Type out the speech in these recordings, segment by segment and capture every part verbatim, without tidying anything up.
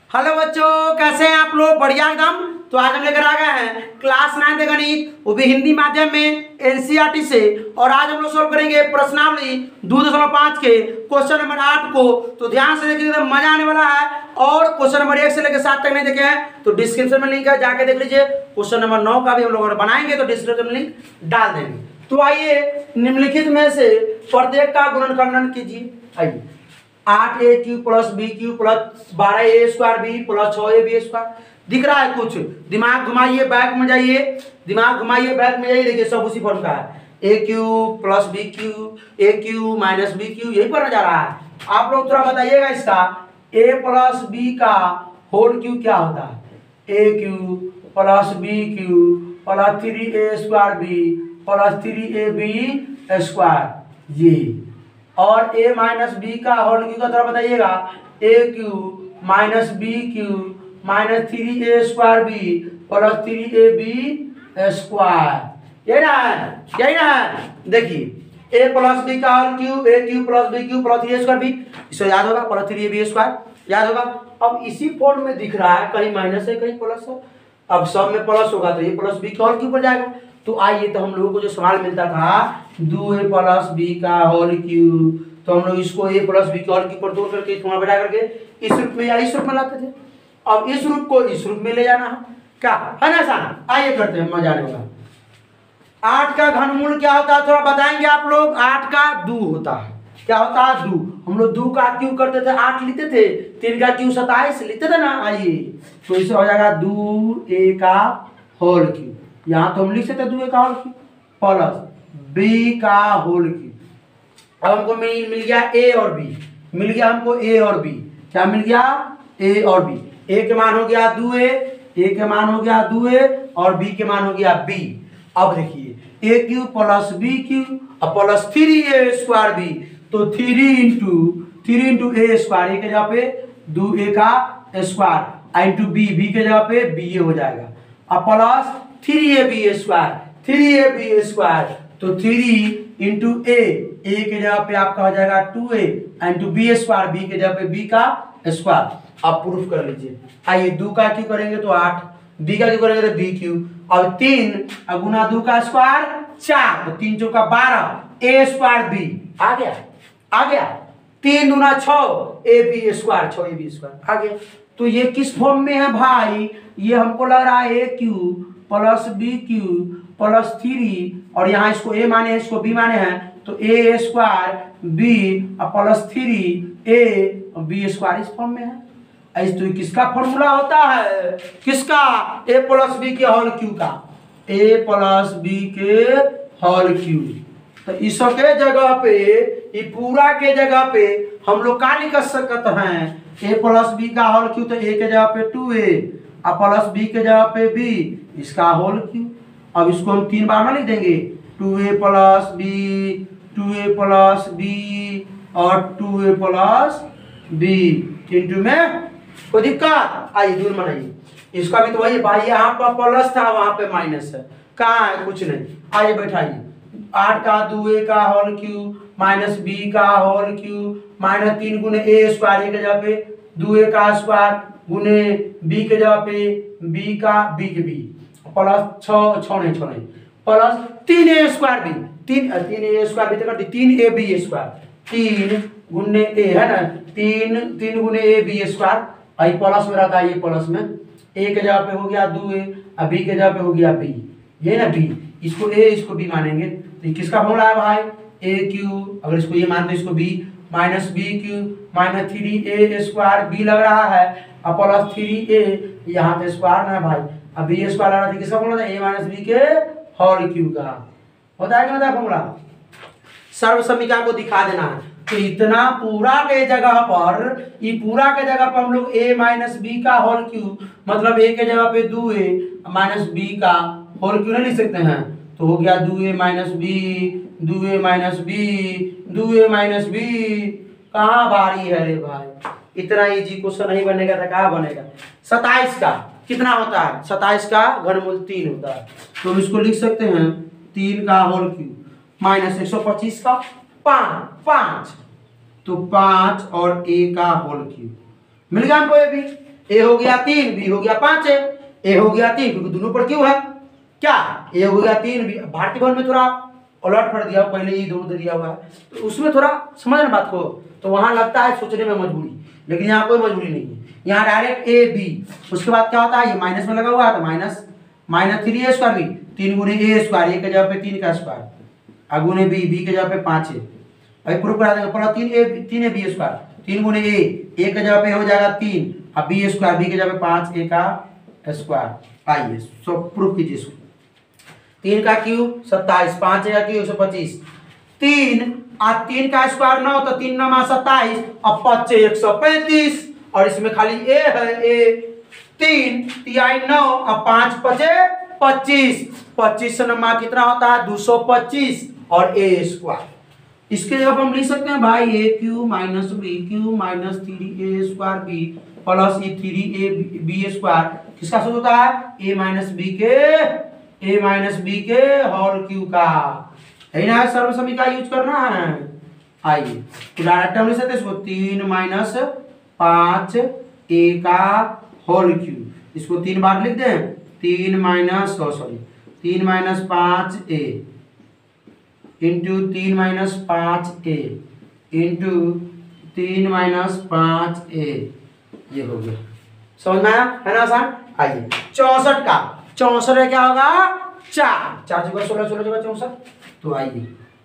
Hello बच्चों, कैसे हैं आप लोग? बढ़िया एकदम। तो आज हम लेकर आ गए हैं क्लास नाइन्थ गणित, वो भी हिंदी माध्यम में एनसीईआरटी से। और आज हम लोग सोल्व करेंगे प्रश्नावली दो दशमलव पाँच के क्वेश्चन नंबर आठ को। तो ध्यान से देखिए, एकदम मजा आने वाला है। और क्वेश्चन नंबर एक से लेकर सात तक नहीं देखे हैं तो डिस्क्रिप्शन में लिंक है, जाके देख लीजिए। क्वेश्चन नंबर नौ का भी हम लोग बनाएंगे तो डिस्क्रिप्शन में लिंक डाल देंगे। तो आइए, निम्नलिखित में से प्रत्येक का गुणनखंडन कीजिए। आइए, आठ A cube plus B cube plus बारह ए स्क्वायर बी प्लस छः ए बी स्क्वायर। दिख रहा है कुछ? दिमाग घुमाइए, बैक में जाइए, दिमाग घुमाइए, बैक में जाइए। देखिए सब उसी फॉर्म का है। A cube plus B cube, A cube minus B cube, यही पर जा रहा है। आप लोग थोड़ा बताइएगा इसका, ए प्लस बी का होल क्यू क्या होता है? A cube plus B cube plus three A square B plus three A B square, ये। और a माइनस बी का होल क्यू का थोड़ा बताइएगा, A cube minus B cube minus three A square B plus three A B square. यही ना है, यही ना है। देखिए, a प्लस बी का whole cube, A cube plus B cube plus three A square B, इसको याद होगा, plus three A B square याद होगा। अब इसी फॉर्म में दिख रहा है, कहीं माइनस है कहीं प्लस है। अब सब में प्लस होगा तो ये प्लस बी का होल क्यू पर जाएगा। तो आइए, तो हम लोगों को जो सवाल मिलता था दो ए प्लस बी का होल क्यू, तो हम लोग इसको ए प्लस बी का होल क्यू पर तोड़ करके थोड़ा बैठा करके इस रूप में या इस रूप में लाते थे। अब इस रूप को इस रूप में ले जाना है, क्या है ना आसान? आइए करते हैं, मजा आने वाला। आठ का घनमूल क्या होता है थोड़ा बताएंगे आप लोग? आठ का दो होता है। क्या होता है? दो। हम लोग दो का क्यू करते थे, आठ लिखते थे। तीन का क्यू सताइस लिखते थे ना। आइए, तो इसे हो जाएगा दो ए का होल क्यू। यहाँ तो हम लिख सकते दो ए का होल क्यू प्लस बी का होल क्यू। अब हमको मिल मिल गया ए और बी, मिल गया हमको ए और बी। क्या मिल गया? ए और बी। ए के मान हो गया दो ए, ए के मान हो गया दो ए और बी के मान हो गया बी। अब देखिए, A cube plus B cube और प्लस थ्री ए स्क्वायर बी, तो three into three into A square, A के जगह पे दो ए का स्क्वायर इंटू बी, बी के जगह पे बी ए हो जाएगा। अब plus three A B square, three A B square, तो थ्री इंटू ए, ए के जगह पे आपका हो जाएगा two A into B square, B के जगह पे बी का स्क्वायर। आप प्रूफ कर लीजिए। आइए, दो का क्यू करेंगे तो आठ, बी का क्यू करेंगे तो बी क्यू। अब तीन गुना दो का स्क्वायर चार, तो तीन चौका बारह, ए स्क्वायर बी आ गया, आ गया। तीन गुना छः, ए बी स्क्वायर, छः ए बी स्क्वायर आ गया। तो ये किस फॉर्म में है भाई? ये हमको लग रहा है A cube plus B cube plus three, और यहाँ इसको ए माने हैं, इसको बी माने हैं, तो A square B plus three A B square इस फॉर्म में है। ऐसे तो किसका फॉर्मूला होता है? किसका? ए प्लस बी के होल क्यू का, ए प्लस बी के होल क्यू। तो इसके जगह पे, ये पूरा के जगह पे हम लोग का लिख सकते हैं? ए प्लस बी का होल क्यू, तो ए के जगह पे टू ए और प्लस बी के जगह पे बी, इसका होल क्यू। अब इसको हम तीन बार में लिख देंगे, two a plus b, two a plus b और two a plus b into में। कोई दिक्कत? आइए दूर बनाइए। इसका भी तो वही भाई, यहाँ पर प्लस था वहां पे माइनस है, कहाँ है? कुछ नहीं। आइए बैठाइए, आठ का दो ए का होल क्यू माइनस बी का होल क्यू माइनस तीन गुने ए स्क्वायर, ए के जगह पे दो ए का स्क्वायर गुने बी के जगह पे बी का बी के बी प्लस छः छः नहीं छः नहीं प्लस तीन ए स्क्वायर बी, तीन तीन ए स्क्वायर बी तक तीन ए बी स्क्वायर, तीन गुने ए है ना, तीन तीन गुने ए बी स्क्वायर। आई प्लस में रहता है, ये प्लस में ए के जगह पे हो गया दो ए और बी के जगह पे हो गया बी, ये ना बी। इसको ए इसको बी मानेंगे, तो किसका फॉर्मूला है भाई? ए क्यू, अगर इसको ये मानते इसको b, minus B cube minus three ए स्क्वायर बी लग रहा है और प्लस थ्री ए, यहाँ पे स्क्वायर ना भाई, अब बी स्क्वायर लग रहा था, किसका फॉर्मूला था? ए माइनस बी के होल क्यू का। होता है कि नहीं फॉर्मूला? सर्व समीकरण को दिखा देना है। तो इतना पूरा के जगह पर, ये पूरा के जगह पर हम लोग a माइनस बी का होल क्यू, मतलब a के जगह पे दो ए माइनस बी का होल क्यू नहीं लिख सकते हैं? तो हो गया दो ए माइनस बी, दो ए माइनस बी, दो ए माइनस बी। कहाँ भारी है रे भाई? इतना इजी क्वेश्चन नहीं बनेगा तो कहाँ बनेगा? सताइस का कितना होता है? सताइस का घनमूल तीन होता है, तो इसको लिख सकते हैं तीन का होल क्यू माइनस एक सौ पच्चीस का पाँच, पाँच तो पाँच और ए का होल क्यू मिल गया हमको। ये भी ए हो गया तीन, बी हो गया पाँच, ए हो गया तीन क्योंकि दोनों पर क्यों है क्या, ए हो गया तीन, बी। भारतीय भवन में थोड़ा अलर्ट कर दिया, पहले ही दो दिया हुआ है तो उसमें थोड़ा समझ ना बात को, तो वहां लगता है सोचने में मजबूरी, लेकिन यहाँ कोई मजबूरी नहीं है, यहाँ डायरेक्ट ए बी। उसके बाद क्या होता है, ये माइनस में लगा हुआ है तो माइनस माइनस थ्री ए स्क्वायर बी, तीन गुने ए स्क्वायर, ए के जगह पे तीन का स्क्वायर, और गुने बी, बी के जगह पे पाँच है, अभी प्रूफ करा देंगे पहला तीन ए तीन ए बी स्क्वायर, तीन गुने ए, ए के जगह पे हो जाएगा तीन, अब बी स्क्वायर, बी के जगह पे पाँच, ए का स्क्वायर। आइए सब प्रूफ कीजिए इसको, तीन का क्यूब सत्ताईस, पाँच का क्यूब एक सौ पच्चीस, तीन और तीन का स्क्वायर नौ, तो तीन नमा सत्ताईस, अब पच्चे एक सौ पैंतीस, और इसमें खाली ए है, ए तीन तिहाई नौ, अब पाँच पचे पच्चीस, पच्चीस से नमा कितना होता है दो सौ पच्चीस, और ए स्क्वायर। इसके जगह हम लिख सकते हैं भाई a cube minus B cube minus three A square B plus ई थ्री ए बी स्क्वायर, किसका सूत्र होता है ए माइनस बी के ए माइनस बी के होल क्यू का, है ना, सर्व समीकरण का यूज करना है। आइए तो डायरेक्ट हम लिख सकते हैं इसको तीन माइनस पाँच ए का होल क्यू, इसको तीन बार लिख दें, तीन माइनस सॉरी तीन माइनस पाँच ए इंटू तीन माइनस पाँच ए इंटू तीन माइनस पाँच ए, ये हो गया, समझ में आया है ना आसान। आइए चौसठ का चौसठ में क्या होगा चार, चार जगह सोलह, सोलह जगह चौसठ, तो आइए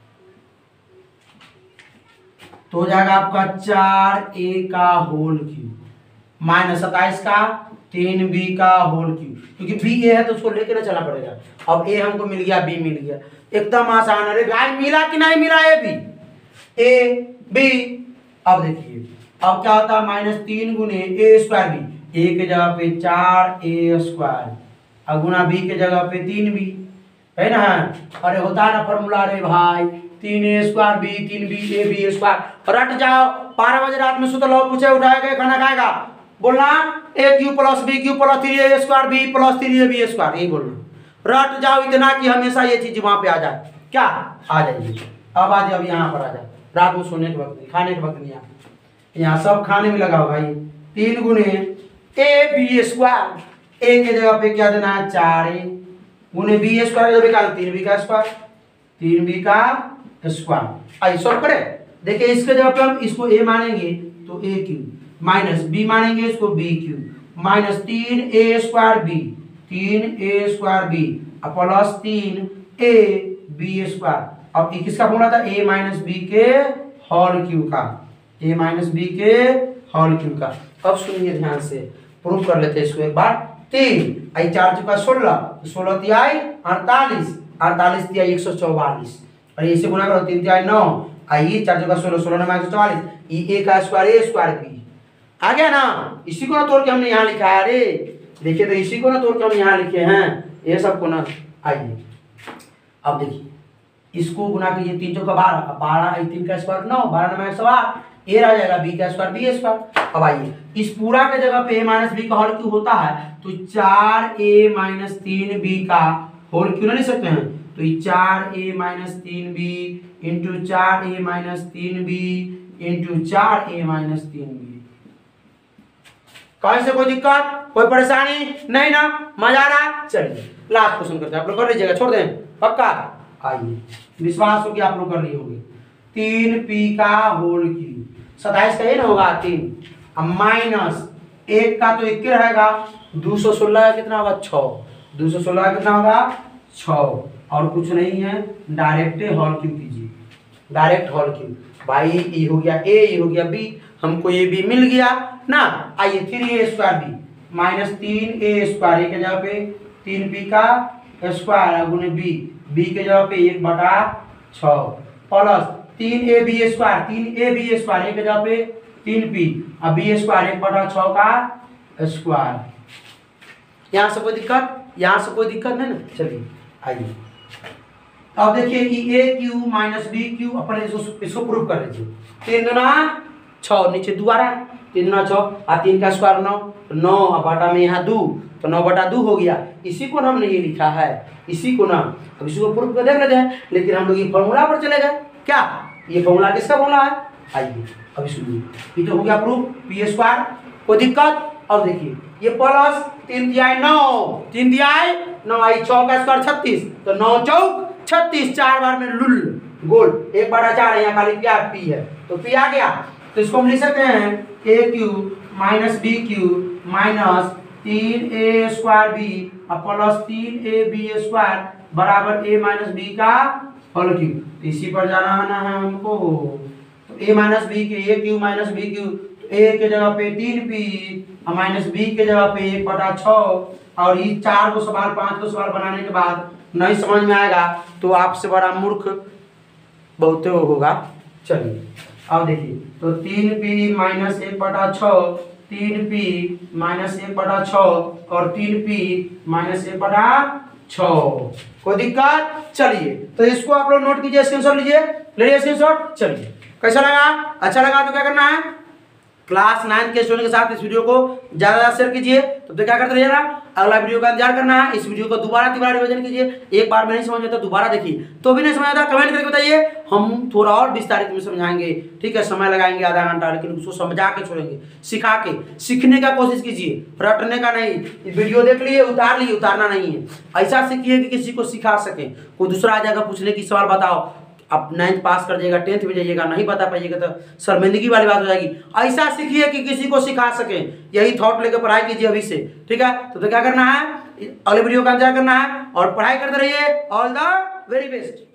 तो हो जाएगा आपका चार ए का होल क्यूब माइनस सत्ताईस का तीन बी का होल क्यूब, क्योंकि बी ए है तो उसको लेके ना चलना पड़ेगा, अब ए हमको मिल गया, बी मिल गया, एकदम आसान है। भाई मिला कि नहीं मिला ए बी ए बी, अब देखिए अब क्या होता है माइनस तीन गुने ए स्क्वायर बी, ए के जगह पे चार ए स्क्वायर, और गुना बी के जगह पे तीन बी, है ना, अरे होता है ना फॉर्मूला रे भाई, तीन ए स्क्वायर बी तीन बी ए बी स्क्वायर, रट जाओ, बारह बजे रात में सुतल हो, पूछे उठाएगा खाना खाएगा, बोलना a cube plus B cube plus three A square B plus three A B square, यही बोलना, रट जाओ इतना कि हमेशा ये चीज वहां पे आ जाए, क्या आ जाइए, अब आ जाए, अब यहाँ पर आ जाए, रात में सोने के वक्त नहीं, खाने के वक्त नहीं, यहाँ यहाँ सब खाने में लगा होगा, ये तीन गुने ए बी स्क्वायर, ए के जगह पे क्या देना है चार ए, गुने बी स्क्वायर के जगह तीन बी का स्क्वायर, तीन बी का स्क्वायर। आइए सॉल्व करें, देखिए इसके जगह पे हम इसको ए मानेंगे तो ए क्यूब, माइनस बी मानेंगे इसको बी क्यूब, माइनस तीन ए स्क्वायर बी, तीन ए स्क्वायर बी प्लस तीन ए बी स्क्वायर, अब किसका फॉर्मूला था ए माइनस बी के होल क्यूब का, ए माइनस बी के होल क्यूब का। अब सुनिए ध्यान से, प्रूफ कर लेते हैं इसको एक बार, तीन आई चार चुका सोलह, सोलह तिहाई अड़तालीस, अड़तालीस तिहाई एक सौ चौवालीस, और इसे गुना करो तीन तिहाई नौ, आई चार चुका सोलह, सोलह नौ एक सौ चौवालीस, ई ए का स्क्वायर ए स्क्वायर बी आ गया ना, इसी को ना तोड़ के हमने यहाँ लिखा है, अरे देखिए तो इसी को ना तोड़ के हम यहाँ लिखे हैं, ये सब को ना। आइए अब देखिए इसको गुना कीजिए, तीन चौका बारह, बारह तीन का स्क्वायर नौ, बारह नौ एक सौ आठ, ए रह जाएगा बी का स्क्वायर बी स्क्वायर। अब आइए इस पूरा के जगह पे ए माइनस बी का होल क्यों होता है, तो चार ए माइनस तीन बी का होल क्यों ना लिख सकते हैं, तो ये चार ए माइनस तीन बी इंटू चार ए माइनस तीन बी इंटू चार ए माइनस तीन बी। कहीं से कोई दिक्कत कोई परेशानी नहीं ना, मजा आ रहा। चलिए लास्ट क्वेश्चन करते हैं, आप लोग कर लीजिएगा, छोड़ दें पक्का। आइए विश्वास हो कि आप लोग कर लिए होंगे, तीन पी का होल क्यूब, सताइस का ये ना होगा तीन, अब माइनस एक का तो एक रहेगा, दो सौ सोलह का कितना होगा छः, दो सौ सोलह का कितना होगा छः, और कुछ नहीं है, डायरेक्ट होल क्यूब कीजिए, डायरेक्ट होल क्यूब। भाई ये हो गया ए, ये हो गया बी, हमको ये बी मिल गया ना। आइए थ्री ए स्क्वायर बी माइनस तीन ए स्क्वायर, ए के जगह पे तीन बी का स्क्वायर गुने बी, बी के जगह पे एक बटा छः प्लस तीन ए बी स्क्वायर, तीन ए बी स्क्वायर, ए के जगह पे तीन पी, अब बी स्क्वायर एक बटा छः का स्क्वायर। यहाँ से कोई दिक्कत, यहाँ से कोई दिक्कत नहीं ना। चलिए आइए अब देखिए कि a cube minus B cube, अपन इसको इसको प्रूव कर लीजिए, तीन दुना छः, नीचे दोबारा तीन दुना छः, और तीन का स्क्वायर नौ, नौ बटा में यहाँ दो, तो नौ बटा दो हो गया, इसी को हमने ये लिखा है, इसी को ना। अब इसी को प्रूफ कर देख लेते हैं, लेकिन हम लोग ये फॉर्मूला पर चले गए, क्या ये फॉर्मूला किसका फॉर्मूला है। आइए अब सुनिए, ये तो हो गया प्रूफ, पी स्क्वायर, कोई दिक्कत और देखिए ये प्लस तीन दिया है नौ, तीन दिया है नौ, आई छः का स्क्वायर छत्तीस, तो नौ चौक छत्तीस, चार बार में लुल गोल, एक बड़ा चार है, यहाँ खाली क्या पी है, तो पी आ गया। तो इसको हम लिख सकते हैं a cube minus B cube minus तीन ए स्क्वायर बी और प्लस तीन ए बी स्क्वायर बराबर ए माइनस बी का होल क्यूब। इसी पर जाना है ना है हमको, तो ए माइनस बी के a cube minus B cube, a के जगह पे तीन पी और माइनस बी के जगह पे एक बटा छः, और ये चार को सवाल पाँच को सवाल बनाने के बाद नहीं समझ में आएगा तो आपसे बड़ा मूर्ख बहुत होगा। चलिए अब देखिए, तो तीन पी माइनस एक बटा छः, तीन पी माइनस एक बटा छः और तीन पी माइनस एक बटा छः, कोई दिक्कत? चलिए तो इसको आप लोग नोट कीजिए, स्क्रीनशॉट लीजिए, ले लीजिए स्क्रीनशॉट। चलिए कैसा लगा? अच्छा लगा तो क्या करना है, क्लास नाइन्थ के स्टूडेंट के साथ इस वीडियो को ज़्यादा ज़्यादा शेयर कीजिए। तो, तो क्या करते रहिएगा, अगला वीडियो का इंतजार करना है। इस वीडियो को दोबारा दोबारा रिवीजन कीजिए, एक बार में नहीं समझ में आता दोबारा देखिए, तो भी नहीं समझ आता कमेंट करके बताइए, हम थोड़ा और विस्तारित में समझाएंगे। ठीक है, समय लगाएंगे आधा घंटा, लेकिन उसको समझा के छोड़ेंगे, सिखा के, सीखने का कोशिश कीजिए, रटने का नहीं। वीडियो देख लिए उतार लिए, उतारना नहीं है, ऐसा सीखिए कि किसी को सिखा सके। कोई दूसरा आ जाएगा पूछने की सवाल बताओ, आप नाइन्थ पास कर जाइएगा, टेंथ में जाइएगा, नहीं बता पाइएगा तो शर्मिंदगी वाली बात हो जाएगी। ऐसा सीखिए कि किसी को सिखा सके, यही थॉट लेकर पढ़ाई कीजिए अभी से। ठीक है, तो, तो क्या करना है, अगले वीडियो का इंतजार करना है और पढ़ाई करते रहिए। All the very best.